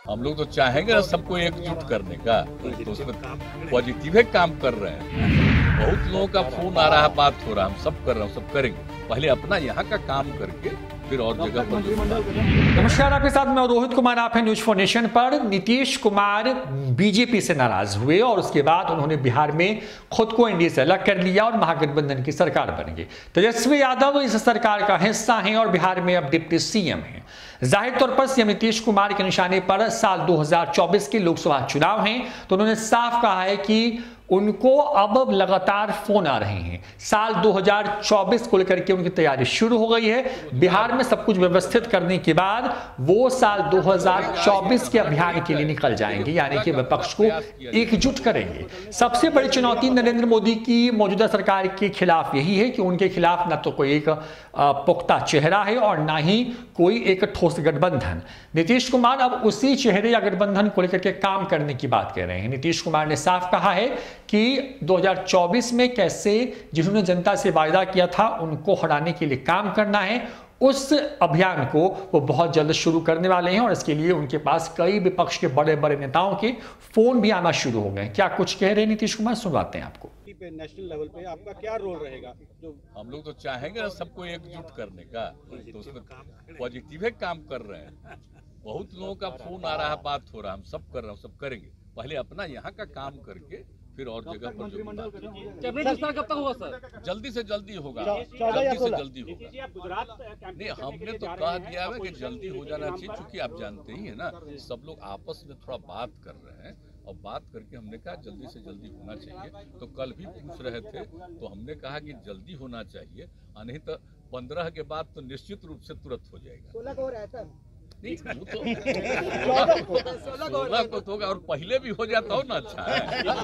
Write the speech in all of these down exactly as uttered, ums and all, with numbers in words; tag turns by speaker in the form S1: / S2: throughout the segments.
S1: हम लोग तो चाहेंगे ना सबको एकजुट करने का, तो उसमें पॉजिटिव है काम कर रहे हैं। बहुत लोगों का फोन आ रहा है, बात हो रहा है, हम सब कर रहे हैं, सब करेंगे। पहले अपना यहाँ का काम करके फिर और जगह पर।
S2: नमस्कार, आपके साथ मैं रोहित कुमार, आप हैं न्यूज फॉर नेशन पर। नीतीश कुमार बीजेपी से नाराज हुए और उसके बाद उन्होंने बिहार में खुद को एनडीए से अलग कर लिया और महागठबंधन की सरकार बन गई। तेजस्वी यादव इस सरकार का हिस्सा हैं और बिहार में अब डिप्टी सीएम हैं। जाहिर तौर पर सीएम नीतीश कुमार के निशाने पर साल दो हज़ार चौबीस के लोकसभा चुनाव हैं, तो उन्होंने साफ कहा है कि उनको अब लगातार फोन आ रहे हैं। साल दो हज़ार चौबीस को लेकर के उनकी तैयारी शुरू हो गई है। बिहार में सब कुछ व्यवस्थित करने के बाद वो साल दो हज़ार चौबीस के अभियान के लिए निकल जाएंगे, यानी कि विपक्ष को एकजुट करेंगे। सबसे बड़ी चुनौती नरेंद्र मोदी की मौजूदा सरकार के खिलाफ यही है कि उनके खिलाफ न तो कोई एक पुख्ता चेहरा है और ना ही कोई एक ठोस गठबंधन। नीतीश कुमार अब उसी चेहरे या गठबंधन को लेकर के काम करने की बात कर रहे हैं। नीतीश कुमार ने साफ कहा है कि दो हज़ार चौबीस में कैसे जिन्होंने जनता से वायदा किया था उनको हटाने के लिए काम करना है, उस अभियान को वो बहुत जल्द शुरू करने वाले हैं और इसके लिए उनके पास कई विपक्ष के बड़े बड़े नेताओं के फोन भी आना शुरू हो गए। क्या कुछ कह रहे हैं नीतीश कुमार, सुनवाते हैं आपको।
S3: नेशनल लेवल पे आपका क्या रोल रहेगा? जो
S1: हम लोग तो चाहेंगे ना सबको एकजुट करने का, तो उसमें पॉजिटिव है काम कर रहे हैं। बहुत लोगों का फोन आ रहा है, बात हो रहा है, हम सब कर रहे हैं, सब करेंगे। पहले अपना यहाँ का काम करके फिर और जगह पर जो
S4: कैबिनेट विस्तार कब तक होगा सर?
S1: जल्दी से जल्दी होगा, जल्दी से जल्दी होगा। नहीं, हमने तो कह दिया है कि जल्दी हो जाना चाहिए, क्योंकि आप जानते ही है ना, सब लोग आपस में थोड़ा बात कर रहे हैं और बात करके हमने कहा जल्दी से जल्दी होना चाहिए। तो कल भी पूछ रहे थे तो हमने कहा कि जल्दी होना चाहिए, नहीं तो पंद्रह के बाद तो निश्चित रूप से तुरंत हो जाएगा।
S3: सोलह को हो रहा है सर?
S1: नहीं, वो तो सोलह को तो होगा और पहले भी हो जाता हो ना, अच्छा है।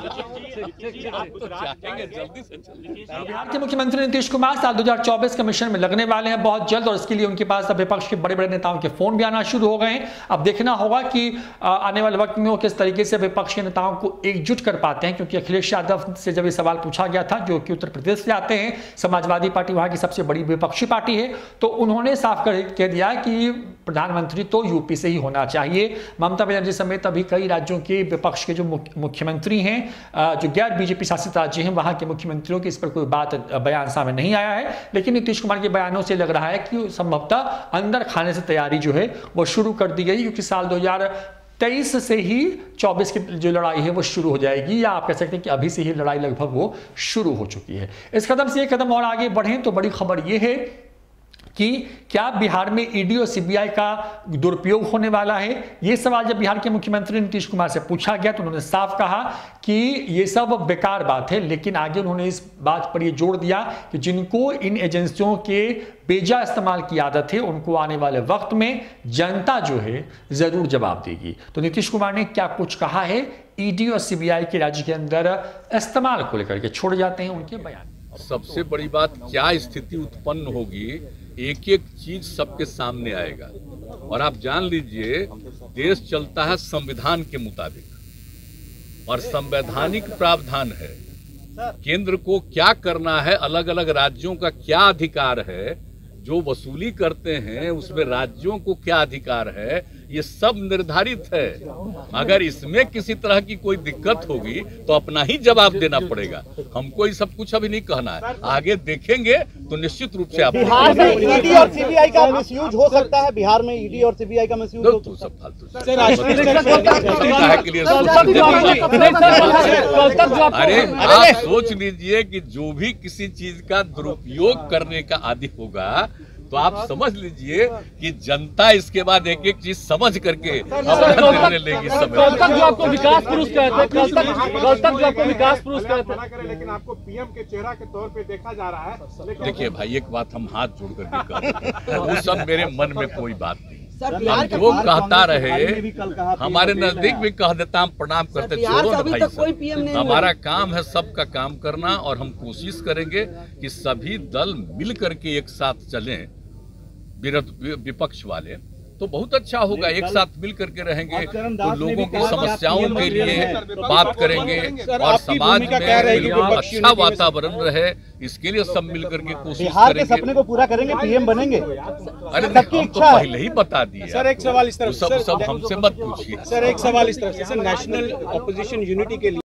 S1: आप तो चाहेंगे जल्दी से जल्दी।
S2: बिहार के मुख्यमंत्री नीतीश कुमार साल दो हज़ार चौबीस के मिशन में लगने वाले हैं बहुत जल्द और इसके लिए उनके पास अब विपक्ष के बड़े बड़े नेताओं के फोन भी आना शुरू हो गए हैं। अब देखना होगा कि आने वाले वक्त में वो किस तरीके से विपक्ष के नेताओं को एकजुट कर पाते हैं, क्योंकि अखिलेश यादव से जब ये सवाल पूछा गया था, जो कि उत्तर प्रदेश से आते हैं, समाजवादी पार्टी वहां की सबसे बड़ी विपक्षी पार्टी है, तो उन्होंने साफ कर कह दिया कि प्रधानमंत्री तो यूपी से ही होना चाहिए। ममता बनर्जी समेत अभी कई राज्यों के विपक्ष के जो मुख्यमंत्री हैं, जो गैर बीजेपी शासित राज्य हैं, वहां के मुख्यमंत्रियों की इस पर कोई बात बयान सामने नहीं आया है। लेकिन नीतीश कुमार के बयानों से लग रहा है कि संभवतः अंदर खाने से तैयारी जो है वो शुरू कर दी गई, क्योंकि साल दो हज़ार तेईस से ही चौबीस की जो लड़ाई है वो शुरू हो जाएगी, या आप कह सकते हैं कि अभी से ही लड़ाई लगभग वो शुरू हो चुकी है। इस कदम से एक कदम और आगे बढ़ें तो बड़ी खबर ये है कि क्या बिहार में ईडी और सीबीआई का दुरुपयोग होने वाला है। यह सवाल जब बिहार के मुख्यमंत्री नीतीश कुमार से पूछा गया तो उन्होंने साफ कहा कि यह सब बेकार बात है, लेकिन आगे उन्होंने इस बात पर यह जोर दिया कि जिनको इन एजेंसियों के बेजा इस्तेमाल की आदत है उनको आने वाले वक्त में जनता जो है जरूर जवाब देगी। तो नीतीश कुमार ने क्या कुछ कहा है ईडी और सीबीआई के राज्य के अंदर इस्तेमाल को लेकर के, छोड़ जाते हैं उनके बयान।
S1: सबसे बड़ी बात क्या स्थिति उत्पन्न होगी, एक एक चीज सबके सामने आएगा और आप जान लीजिए देश चलता है संविधान के मुताबिक और संवैधानिक प्रावधान है। केंद्र को क्या करना है, अलग अलग राज्यों का क्या अधिकार है, जो वसूली करते हैं उसमें राज्यों को क्या अधिकार है, ये सब निर्धारित है। अगर इसमें किसी तरह की कोई दिक्कत होगी तो अपना ही जवाब देना पड़ेगा। हमको ये सब कुछ अभी नहीं कहना है, आगे देखेंगे तो निश्चित रूप से आप
S3: बिहार में ईडी और सीबीआई का मिसयूज हो सकता है। बिहार में ईडी और सीबीआई का मिसयूज हो
S1: तो सब फालतू अरे आप सोच लीजिए कि जो भी किसी चीज का दुरुपयोग करने का आदी होगा तो आप समझ लीजिए कि जनता इसके बाद एक एक चीज समझ करके अपना निर्णय लेगी।
S4: कल तक जो आपको विकास पुरुष कहते हैं, कल तक कल तक जो आपको विकास पुरुष कहते हैं,
S3: लेकिन आपको पीएम के चेहरा के तौर पे देखा जा रहा है।
S1: देखिए भाई, एक बात हम हाथ जोड़ करके कह, वो सब मेरे मन में कोई बात नहीं। जो कहता रहे, हमारे नजदीक भी कह देता, हम प्रणाम करते, छोड़ो ना भाई सब। हमारा काम है सबका काम करना और हम कोशिश करेंगे कि सभी दल मिल करके एक साथ चलें, विपक्ष वाले, तो बहुत अच्छा होगा। एक साथ मिल करके रहेंगे
S3: और चरण
S1: तो
S3: दास ने भी
S1: लोगों की
S3: कहा कि आप
S1: समस्याओं
S3: पीएम
S1: के लिए
S3: बनेंगे।
S1: बात करेंगे और समाज में अच्छा वातावरण रहे, इसके लिए सब मिल करके कोशिश
S3: बिहार के
S1: करेंगे।
S3: सपने को पूरा करेंगे, पीएम बनेंगे।
S1: अरे
S3: सबकी
S1: हम तो
S3: इच्छा है।
S1: पहले ही बता दिए।
S5: सर एक सवाल इस तरफ
S1: सब
S5: सर,
S1: सब हमसे मत पूछिए।
S5: सर एक सवाल इस तरफ से, सर नेशनल ऑपोजिशन यूनिटी के लिए